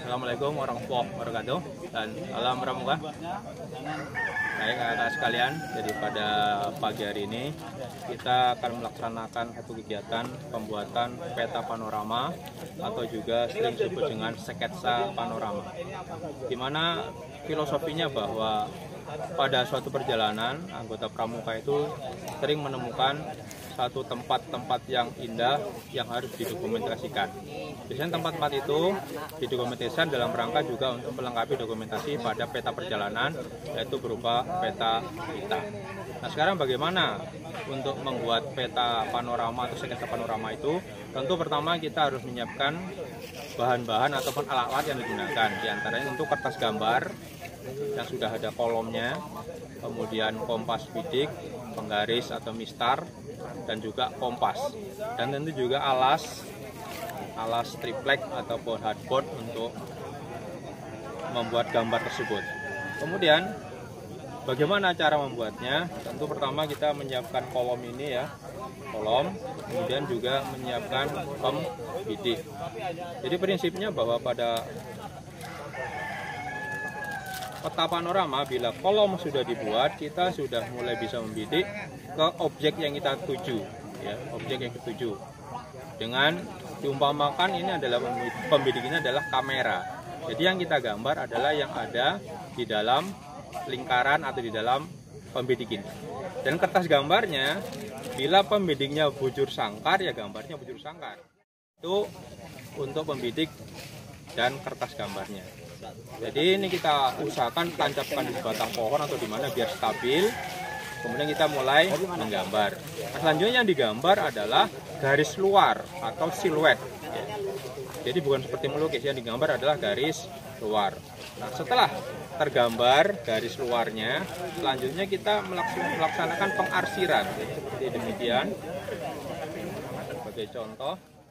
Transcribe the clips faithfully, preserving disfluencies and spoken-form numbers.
Assalamualaikum warahmatullahi wabarakatuh dan salam pramuka. Baik kakak sekalian, jadi pada pagi hari ini kita akan melaksanakan satu kegiatan pembuatan peta panorama atau juga sering disebut dengan sketsa panorama. Dimana filosofinya bahwa pada suatu perjalanan anggota pramuka itu sering menemukan satu tempat-tempat yang indah yang harus didokumentasikan. Biasanya tempat-tempat itu didokumentasikan dalam rangka juga untuk melengkapi dokumentasi pada peta perjalanan, yaitu berupa peta kita. Nah sekarang bagaimana untuk membuat peta panorama atau sketsa panorama itu? Tentu pertama kita harus menyiapkan bahan-bahan ataupun alat-alat yang digunakan. Di antaranya untuk kertas gambar yang sudah ada kolomnya, kemudian kompas bidik, penggaris atau mistar, dan juga kompas, dan tentu juga alas alas triplek ataupun hardboard untuk membuat gambar tersebut. Kemudian bagaimana cara membuatnya? Tentu pertama kita menyiapkan kolom ini ya, kolom, kemudian juga menyiapkan pembidik. Jadi prinsipnya bahwa pada peta panorama, bila kolom sudah dibuat, kita sudah mulai bisa membidik ke objek yang kita tuju, ya, objek yang ketuju. Dengan diumpamakan ini adalah pembidik ini adalah kamera. Jadi yang kita gambar adalah yang ada di dalam lingkaran atau di dalam pembidik ini. Dan kertas gambarnya, bila pembidiknya bujur sangkar, ya gambarnya bujur sangkar. Itu untuk pembidik dan kertas gambarnya. Jadi ini kita usahakan tancapkan di batang pohon atau di mana biar stabil. Kemudian kita mulai menggambar. Nah, selanjutnya yang digambar adalah garis luar atau siluet. Ya. Jadi bukan seperti melukis, yang digambar adalah garis luar. Nah, setelah tergambar garis luarnya, selanjutnya kita melaksanakan pengarsiran. Jadi, seperti demikian. Sebagai contoh,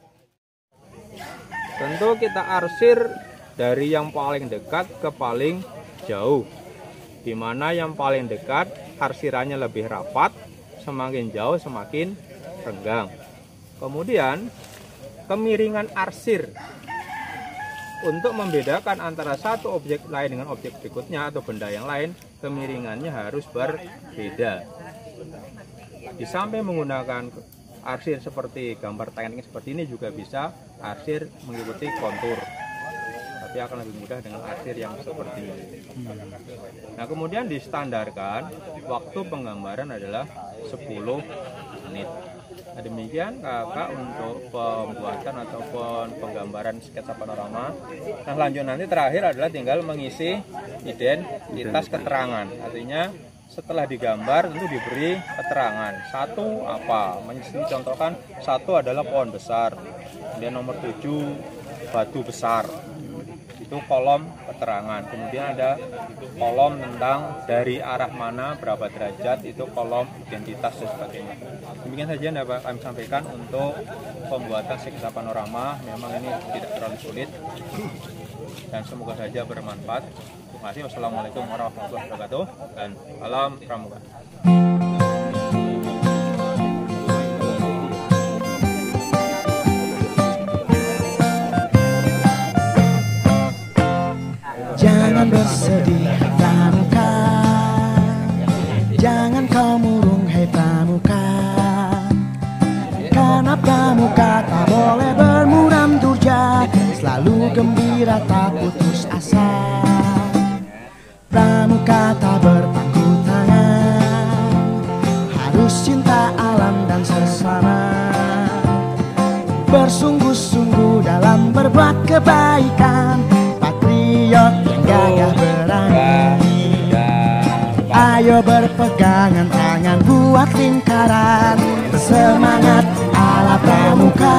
tentu kita arsir dari yang paling dekat ke paling jauh, di mana yang paling dekat arsirannya lebih rapat, semakin jauh semakin renggang. Kemudian kemiringan arsir untuk membedakan antara satu objek lain dengan objek berikutnya atau benda yang lain, kemiringannya harus berbeda. Di samping menggunakan arsir seperti gambar teknik seperti ini, juga bisa arsir mengikuti kontur, tapi akan lebih mudah dengan arsir yang seperti ini. Nah kemudian distandarkan waktu penggambaran adalah sepuluh menit. Nah, demikian kakak untuk pembuatan ataupun penggambaran sketsa panorama. Nah lanjut nanti terakhir adalah tinggal mengisi identitas keterangan. Artinya setelah digambar tentu diberi keterangan. Satu apa? Contohkan satu adalah pohon besar. Kemudian nomor tujuh batu besar. Itu kolom keterangan. Kemudian ada kolom tentang dari arah mana, berapa derajat, itu kolom identitas dan sebagainya. Demikian saja yang dapat kami sampaikan untuk pembuatan sketsa panorama. Memang ini tidak terlalu sulit dan semoga saja bermanfaat. Terima kasih. Wassalamualaikum warahmatullahi wabarakatuh dan salam pramuka. Jangan bersedih pramuka, jangan kau murung hei pramuka, karena pramuka tak boleh bermuram durja, selalu gembira tak putus asa. Pramuka tak berpangku tangan, harus cinta alam dan sesama, bersungguh-sungguh dalam berbuat kebaikan, patriot yang gagah berani. Ayo berpegangan tangan buat lingkaran, semangat ala pramuka,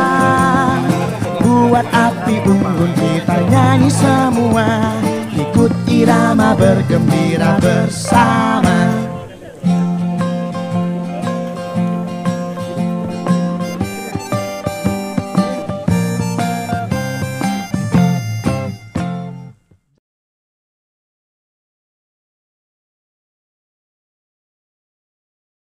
buat api unggun kita nyanyi semua, ikut irama bergembira bersama.